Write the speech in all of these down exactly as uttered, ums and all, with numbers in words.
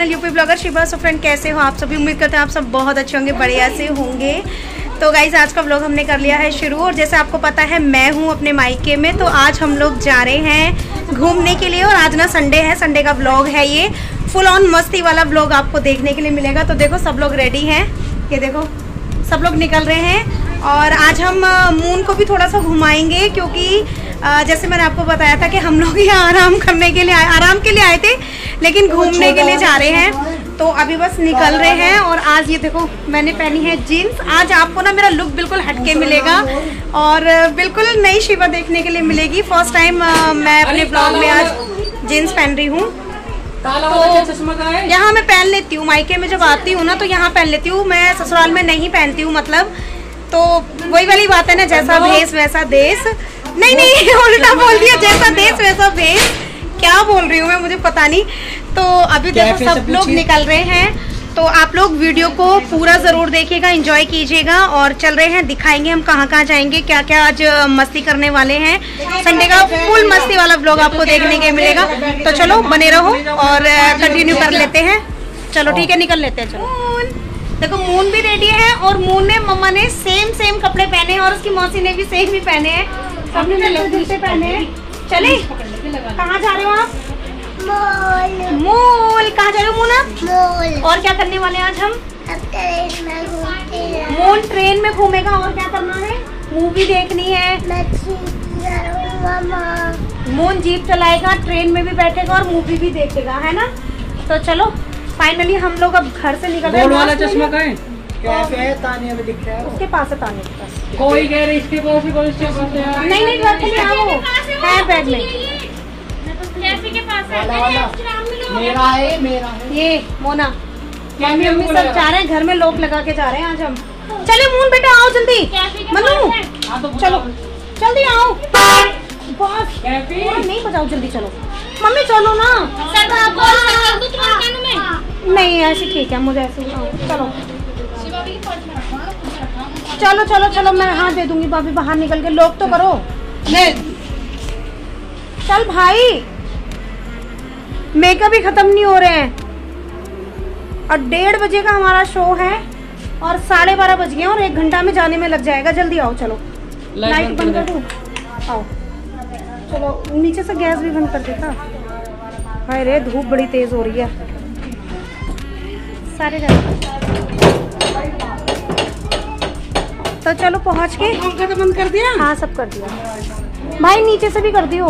Channel UP blogger Shiva. So friend, कैसे हो आप सभी? उम्मीद करते हैं आप सब बहुत अच्छे होंगे, बढ़िया से होंगे। तो गाइज आज का ब्लॉग हमने कर लिया है शुरू, और जैसे आपको पता है मैं हूँ अपने मायके में, तो आज हम लोग जा रहे हैं घूमने के लिए। और आज ना संडे है, संडे का ब्लॉग है ये, फुल ऑन मस्ती वाला ब्लॉग आपको देखने के लिए मिलेगा। तो देखो सब लोग रेडी हैं, ये देखो सब लोग निकल रहे हैं। और आज हम मून को भी थोड़ा सा घुमाएंगे, क्योंकि जैसे मैंने आपको बताया था कि हम लोग यहाँ आराम करने के लिए आए, आराम के लिए आए थे, लेकिन घूमने के लिए जा रहे हैं। तो अभी बस निकल रहे हैं। और आज ये देखो मैंने पहनी है जीन्स। आज आपको ना मेरा लुक बिल्कुल हटके मिलेगा और बिल्कुल नई शिवा देखने के लिए मिलेगी। फर्स्ट टाइम मैं अपने ब्लॉग में आज जीन्स पहन रही हूँ। तो यहाँ मैं पहन लेती हूँ, मायके में जब आती हूँ ना तो यहाँ पहन लेती हूँ, मैं ससुराल में नहीं पहनती हूँ। मतलब तो वही वाली बात है ना, जैसा भेष वैसा देश। नहीं नहीं उल्टा बोल दिया, जैसा देश वैसा भेष। क्या बोल रही हूँ मैं, मुझे पता नहीं। तो अभी देखो सब लोग निकल रहे हैं, तो आप लोग वीडियो को पूरा जरूर देखिएगा, एंजॉय कीजिएगा। और चल रहे हैं, दिखाएंगे हम कहाँ कहाँ जाएंगे, क्या क्या आज मस्ती करने वाले हैं। संडे का फुल मस्ती वाला ब्लॉग आपको देखने के मिलेगा। तो चलो बने रहो और कंटिन्यू कर लेते हैं। चलो ठीक है, निकल लेते हैं। चलो देखो मून भी रेडी है, और मून ने मम्मा ने सेम सेम कपड़े पहने हैं, और उसकी मौसी ने भी सेम ही पहने हैं, सबने मिलकर जूते पहने हैं। चले, कहाँ जा रहे हो आप? मॉल। मॉल कहाँ जा रहे हो मून आप? मॉल। और क्या करने वाले हैं आज हम? ट्रेन में घूमते हैं। मून ट्रेन में घूमेगा, और क्या करना है? मूवी देखनी है। मून जीप चलाएगा, ट्रेन में भी बैठेगा और मूवी भी देखेगा, है ना। तो चलो फाइनली हम लोग अब घर से निकल रहे हैं। वाला चश्मा का है? कैफे है, तानिया में दिख रहा है। उसके पास है, तानिया के पास। कोई कह रही इसके पास ही, कोई इसके पास है। नहीं नहीं घर के आओ, है बैग में। कैफे के पास है। मेरा है, मेरा है। ये मोना मम्मी मम्मी सब जा रहे हैं, घर में लोग लगा के जा रहे हैं आज हम। चले मून बेटा आओ जल्दी, मनु चलो जल्दी आओ। बस नहीं बजाओ, जल्दी चलो मम्मी, चलो ना। नहीं ऐसे ठीक है, मुझे ऐसे चलो चलो चलो चलो मैं हाथ दे दूंगी। भाभी बाहर निकल के लोग तो करो। चल भाई, मेकअप ही खत्म नहीं हो रहे हैं, और डेढ़ बजे का हमारा शो है, और साढ़े बारह बज गए, और एक घंटा में जाने में लग जाएगा। जल्दी आओ, चलो लाइट बंद कर दूं। आओ चलो, नीचे से गैस भी बंद कर देता। हाय रे, धूप बड़ी तेज हो रही है। सारे जाते तो चलो पहुंच के। बंद कर दिया? हाँ सब कर दिया भाई, नीचे से भी कर दियो।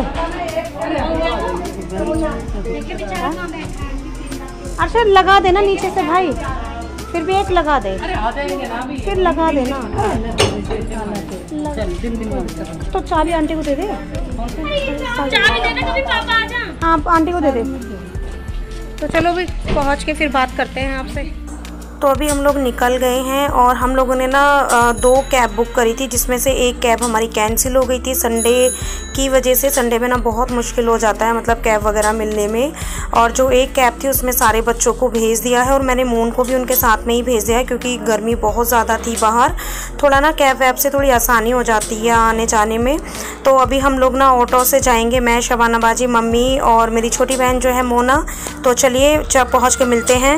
अच्छा लगा देना नीचे से भाई, फिर भी एक लगा दे, फिर लगा देना। तो चाबी आंटी को दे दे। हाँ आंटी को दे दे। तो चलो भी पहुंच के फिर बात करते हैं आपसे। तो अभी हम लोग निकल गए हैं, और हम लोगों ने ना दो कैब बुक करी थी, जिसमें से एक कैब हमारी कैंसिल हो गई थी संडे की वजह से। संडे में ना बहुत मुश्किल हो जाता है मतलब कैब वगैरह मिलने में। और जो एक कैब थी उसमें सारे बच्चों को भेज दिया है, और मैंने मून को भी उनके साथ में ही भेज दिया है, क्योंकि गर्मी बहुत ज़्यादा थी बाहर। थोड़ा ना कैब वैब से थोड़ी आसानी हो जाती है आने जाने में। तो अभी हम लोग ना ऑटो से जाएंगे, मैं, शबाना बाजी, मम्मी और मेरी छोटी बहन जो है मोना। तो चलिए पहुँच के मिलते हैं।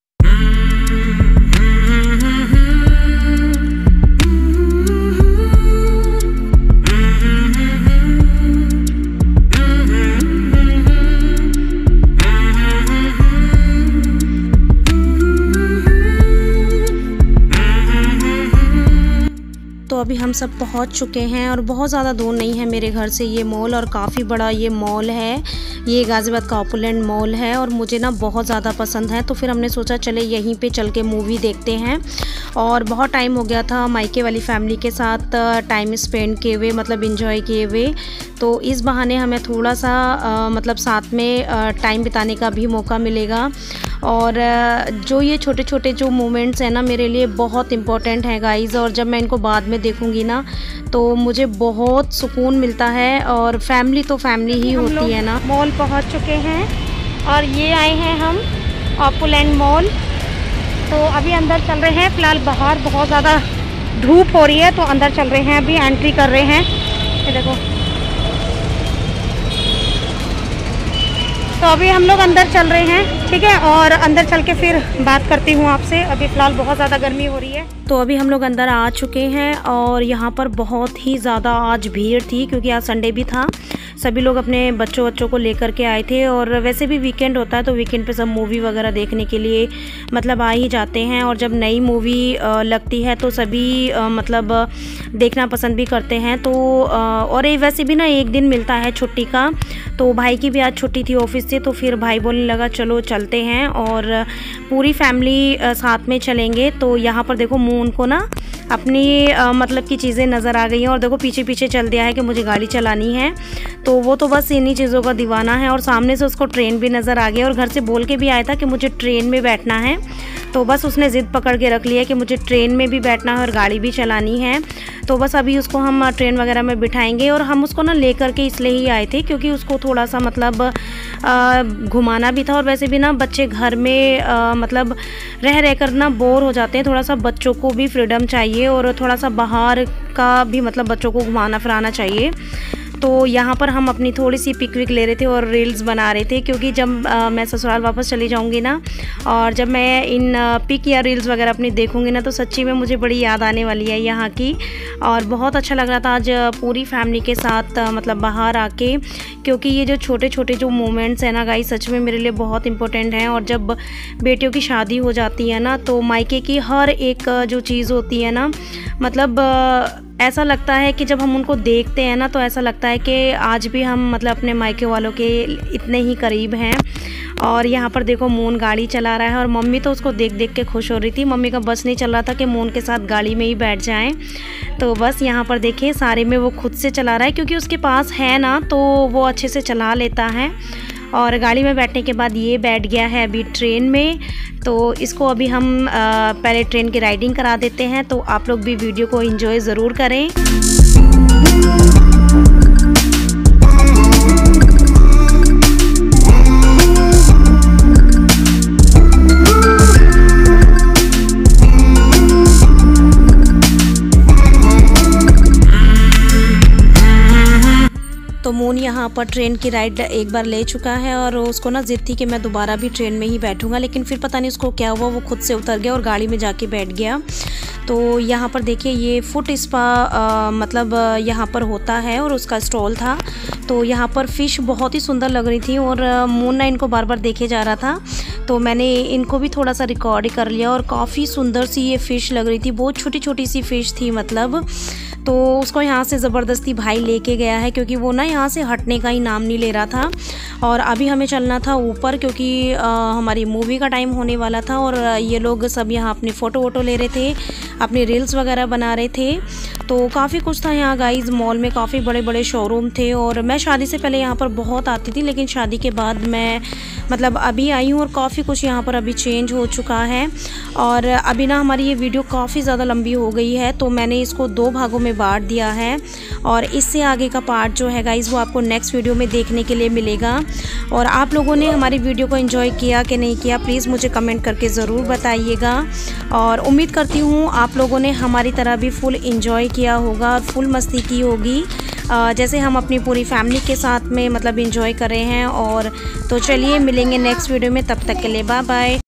तो अभी हम सब पहुंच चुके हैं, और बहुत ज़्यादा दूर नहीं है मेरे घर से ये मॉल, और काफ़ी बड़ा ये मॉल है। ये गाज़ियाबाद का ओपुलेंट मॉल है, और मुझे ना बहुत ज़्यादा पसंद है। तो फिर हमने सोचा चले यहीं पे चल के मूवी देखते हैं। और बहुत टाइम हो गया था मायके वाली फैमिली के साथ टाइम स्पेंड किए हुए, मतलब इन्जॉय किए हुए। तो इस बहाने हमें थोड़ा सा आ, मतलब साथ में टाइम बिताने का भी मौका मिलेगा। और जो ये छोटे छोटे जो मोमेंट्स हैं ना मेरे लिए बहुत इम्पोर्टेंट हैं गाइज़, और जब मैं इनको बाद में देखूंगी ना तो मुझे बहुत सुकून मिलता है। और फैमिली तो फैमिली ही होती है ना। मॉल पहुंच चुके हैं, और ये आए हैं हम ओपुलेंट मॉल। तो अभी अंदर चल रहे हैं, फ़िलहाल बाहर बहुत ज़्यादा धूप हो रही है, तो अंदर चल रहे हैं, अभी एंट्री कर रहे हैं। ये देखो तो अभी हम लोग अंदर चल रहे हैं, ठीक है, और अंदर चल के फिर बात करती हूँ आपसे। अभी फ़िलहाल बहुत ज़्यादा गर्मी हो रही है। तो अभी हम लोग अंदर आ चुके हैं और यहाँ पर बहुत ही ज़्यादा आज भीड़ थी क्योंकि आज संडे भी था। सभी लोग अपने बच्चों बच्चों को लेकर के आए थे और वैसे भी वीकेंड होता है तो वीकेंड पे सब मूवी वगैरह देखने के लिए मतलब आ ही जाते हैं। और जब नई मूवी लगती है तो सभी मतलब देखना पसंद भी करते हैं। तो और ये वैसे भी ना एक दिन मिलता है छुट्टी का, तो भाई की भी आज छुट्टी थी ऑफिस से, तो फिर भाई बोलने लगा चलो चलते हैं और पूरी फैमिली साथ में चलेंगे। तो यहाँ पर देखो मून को ना अपनी आ, मतलब की चीज़ें नज़र आ गई हैं और देखो पीछे पीछे चल दिया है कि मुझे गाड़ी चलानी है। तो वो तो बस इन्हीं चीज़ों का दीवाना है। और सामने से उसको ट्रेन भी नज़र आ गई और घर से बोल के भी आया था कि मुझे ट्रेन में बैठना है। तो बस उसने ज़िद पकड़ के रख लिया कि मुझे ट्रेन में भी बैठना है और गाड़ी भी चलानी है। तो बस अभी उसको हम ट्रेन वगैरह में बिठाएंगे। और हम उसको ना लेकर के इसलिए ही आए थे क्योंकि उसको थोड़ा सा मतलब घुमाना भी था। और वैसे भी ना बच्चे घर में आ, मतलब रह रह कर ना बोर हो जाते हैं, थोड़ा सा बच्चों को भी फ्रीडम चाहिए और थोड़ा सा बाहर का भी मतलब बच्चों को घुमाना फिराना चाहिए। तो यहाँ पर हम अपनी थोड़ी सी पिक विक ले रहे थे और रील्स बना रहे थे क्योंकि जब आ, मैं ससुराल वापस चली जाऊँगी ना और जब मैं इन पिक या रील्स वगैरह अपनी देखूँगी ना तो सच्ची में मुझे बड़ी याद आने वाली है यहाँ की। और बहुत अच्छा लग रहा था आज पूरी फैमिली के साथ मतलब बाहर आके, क्योंकि ये जो छोटे छोटे जो मोमेंट्स हैं ना गाइस सच में मेरे लिए बहुत इंपॉर्टेंट हैं। और जब बेटियों की शादी हो जाती है ना तो मायके की हर एक जो चीज़ होती है ना मतलब ऐसा लगता है कि जब हम उनको देखते हैं ना तो ऐसा लगता है कि आज भी हम मतलब अपने मायके वालों के इतने ही करीब हैं। और यहाँ पर देखो मून गाड़ी चला रहा है और मम्मी तो उसको देख देख के खुश हो रही थी। मम्मी का बस नहीं चल रहा था कि मून के साथ गाड़ी में ही बैठ जाएं। तो बस यहाँ पर देखिए सारे में वो खुद से चला रहा है क्योंकि उसके पास है ना तो वो अच्छे से चला लेता है। और गाड़ी में बैठने के बाद ये बैठ गया है अभी ट्रेन में। तो इसको अभी हम आ, पहले ट्रेन की राइडिंग करा देते हैं। तो आप लोग भी वीडियो को एंजॉय ज़रूर करें। तो मून यहाँ पर ट्रेन की राइड एक बार ले चुका है और उसको ना जिद थी कि मैं दोबारा भी ट्रेन में ही बैठूंगा, लेकिन फिर पता नहीं उसको क्या हुआ, वो खुद से उतर गया और गाड़ी में जाके बैठ गया। तो यहाँ पर देखिए ये फुट स्पा मतलब यहाँ पर होता है और उसका स्टॉल था। तो यहाँ पर फ़िश बहुत ही सुंदर लग रही थी और मून ना इनको बार बार देखे जा रहा था तो मैंने इनको भी थोड़ा सा रिकॉर्ड कर लिया। और काफ़ी सुंदर सी ये फ़िश लग रही थी, बहुत छोटी छोटी सी फ़िश थी मतलब। तो उसको यहाँ से ज़बरदस्ती भाई लेके गया है क्योंकि वो ना यहाँ से हटने का ही नाम नहीं ले रहा था। और अभी हमें चलना था ऊपर क्योंकि आ, हमारी मूवी का टाइम होने वाला था और ये लोग सब यहाँ अपनी फ़ोटो वोटो ले रहे थे, अपनी रील्स वगैरह बना रहे थे। तो काफ़ी कुछ था यहाँ गाइस, मॉल में काफ़ी बड़े बड़े शोरूम थे। और मैं शादी से पहले यहाँ पर बहुत आती थी लेकिन शादी के बाद मैं मतलब अभी आई हूँ और काफ़ी कुछ यहाँ पर अभी चेंज हो चुका है। और अभी ना हमारी ये वीडियो काफ़ी ज़्यादा लंबी हो गई है तो मैंने इसको दो भागों में बांट दिया है और इससे आगे का पार्ट जो है गाइस वो आपको नेक्स्ट वीडियो में देखने के लिए मिलेगा। और आप लोगों ने हमारी वीडियो को एंजॉय किया कि नहीं किया प्लीज़ मुझे कमेंट करके ज़रूर बताइएगा। और उम्मीद करती हूँ आप लोगों ने हमारी तरह भी फुल एंजॉय किया होगा और फुल मस्ती की होगी जैसे हम अपनी पूरी फैमिली के साथ में मतलब एंजॉय कर रहे हैं। और तो चलिए मिलेंगे नेक्स्ट वीडियो में, तब तक के लिए बाय बाय।